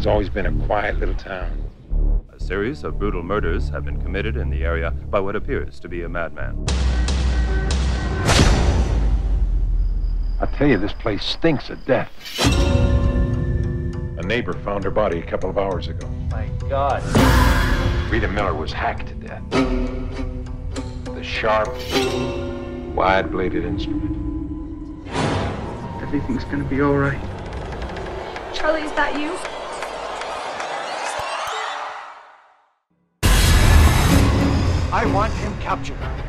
It's always been a quiet little town. A series of brutal murders have been committed in the area by what appears to be a madman. I tell you, this place stinks of death. A neighbor found her body a couple of hours ago. My God. Rita Miller was hacked to death. The sharp, wide-bladed instrument. Everything's gonna be all right. Charlie, is that you? I want him captured.